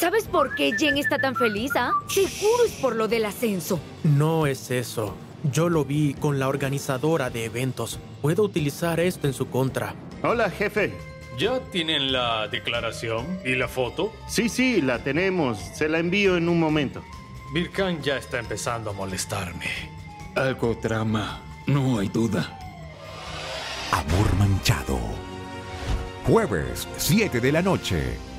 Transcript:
¿Sabes por qué Jen está tan feliz, ah? Seguro es por lo del ascenso. No es eso. Yo lo vi con la organizadora de eventos. Puedo utilizar esto en su contra. Hola, jefe. ¿Ya tienen la declaración y la foto? Sí, la tenemos. Se la envío en un momento. Birkan ya está empezando a molestarme. Algo trama, no hay duda. Amor manchado. Jueves, 7 de la noche.